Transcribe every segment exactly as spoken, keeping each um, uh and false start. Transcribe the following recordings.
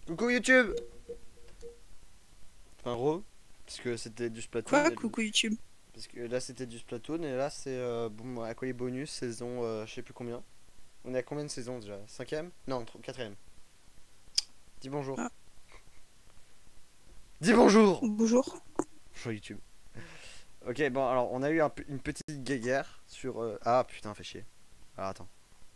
Coucou YouTube. Enfin re, parce que c'était du Splatoon. Quoi, coucou YouTube? Parce que là c'était du Splatoon et là c'est euh, bon, Acolyte Bonus saison euh, je sais plus combien. On est à combien de saisons déjà? Cinquième? Non, quatrième. Dis bonjour. Ah. Dis bonjour. Bonjour. Sur YouTube. Ok, bon alors on a eu un, une petite guéguerre sur... Euh... Ah putain, fait chier. Alors attends.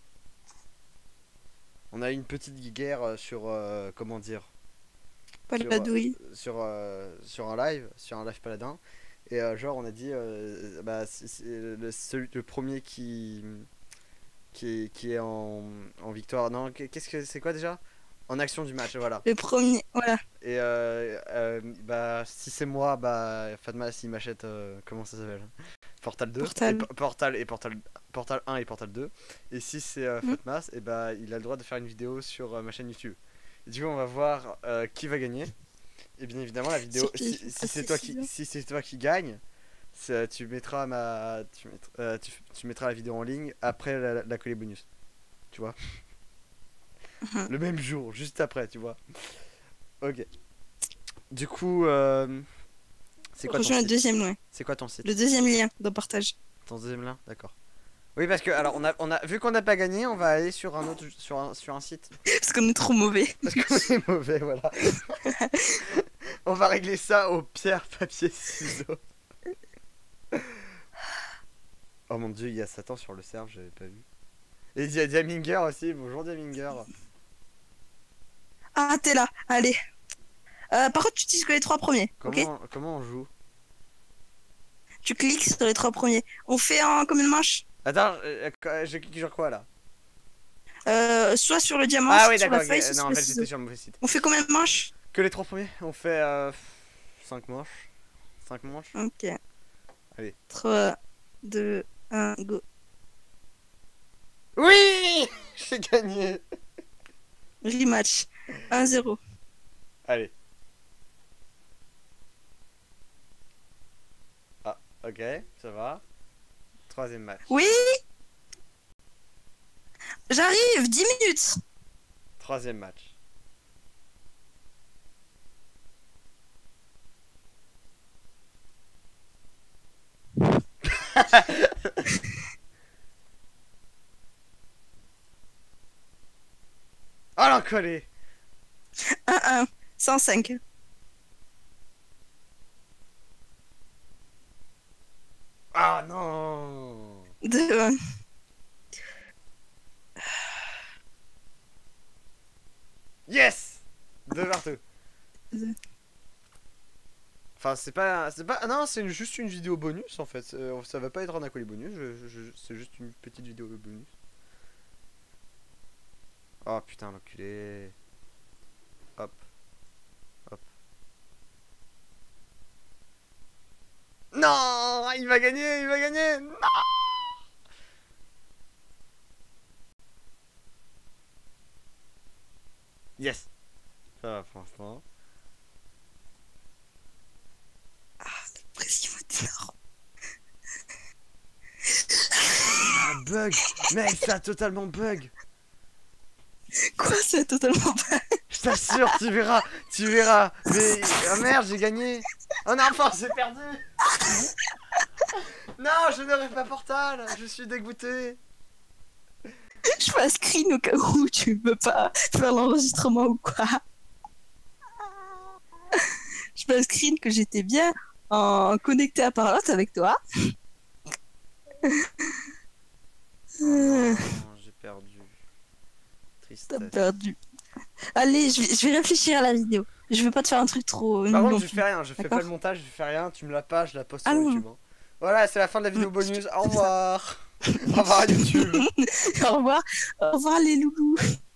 On a eu une petite guéguerre sur... Euh, comment dire Pas sur, la douille. sur, euh, sur un live, sur un live paladin. Et euh, genre on a dit, euh, bah c'est le, celui, le premier qui, qui, est, qui est en, en victoire. Non, qu'est-ce que c'est quoi déjà? En action du match, voilà. Le premier, voilà. Et euh, euh, bah si c'est moi, bah Fatma s'il m'achète, euh, comment ça s'appelle? Portal deux. Portal. Et, Portal et Portal, Portal un et Portal deux. Et si c'est euh, Mm. Fatmas, et bah il a le droit de faire une vidéo sur euh, ma chaîne YouTube. Et du coup on va voir euh, qui va gagner. Et bien évidemment la vidéo, si, si, si c'est toi qui si c'est toi qui gagne, tu mettras ma tu, mettra, euh, tu, tu mettras la vidéo en ligne après la, la collée bonus. Tu vois. Mm-hmm. Le même jour, juste après, tu vois. Ok. Du coup, euh, c'est quoi ton Rejoins site? le deuxième lien. C'est quoi ton site? Le deuxième lien de partage. Ton deuxième lien, d'accord. Oui, parce que alors on a, on a vu qu'on n'a pas gagné, on va aller sur un autre, sur un, sur un site. Parce qu'on est trop mauvais. Parce qu'on est mauvais, voilà. On va régler ça au pierre, papier, ciseaux. Oh mon dieu, il y a Satan sur le serve, j'avais pas vu. Et il y a Diaminger aussi, bonjour Diaminger. Ah, t'es là, allez. Euh, par contre, tu utilises que les trois premiers, Comment, ok? comment on joue? Tu cliques sur les trois premiers. On fait en combien de manches? Attends, euh, je clique sur quoi là? Euh, soit sur le diamant, Ah soit oui, sur la d'accord, feuille, okay. soit Non, sur en le fait ciseau. j'étais sur le mauvais site. On fait combien de manches? Que les trois premiers? On fait euh, cinq manches. cinq manches. Ok. Allez. trois, deux, un, go. Oui. J'ai gagné. Rematch. un zéro. Allez. Ah, ok, ça va. Troisième match. Oui. J'arrive, dix minutes. Troisième match. Oh l'encolé. un un. cent cinq. Ah non. deux un. Yes. Deux partout. Deux. Enfin c'est pas... c'est pas... Non, c'est juste une vidéo bonus en fait. Euh, ça va pas être un acolyte bonus. Je, je, je, c'est juste une petite vidéo bonus. Oh putain l'enculé. Hop. Hop. Non, il va gagner, il va gagner. Non. Yes. Ça va pour l'instant. Ah, la pression est énorme. Ah, bug. Mec, ça a totalement bug. Quoi, c'est totalement pas. Je t'assure, tu verras, tu verras. Mais oh merde, j'ai gagné. Oh non, enfin, j'ai perdu. Non, je n'aurai pas Portal. Je suis dégoûté. Je fais un screen au cas où tu veux pas faire l'enregistrement ou quoi. Je fais un screen que j'étais bien en connecté à parlotte avec toi. Oh non, j'ai perdu. T'as Tristesse. perdu. Allez, je vais, je vais réfléchir à la vidéo. Je veux pas te faire un truc trop. Par contre, non je fais rien, je fais pas le montage, je fais rien, tu me la passes, je la poste ah sur non. YouTube. Hein. Voilà, c'est la fin de la vidéo bonus. Au revoir. Au revoir YouTube. Au revoir. Au revoir les loulous.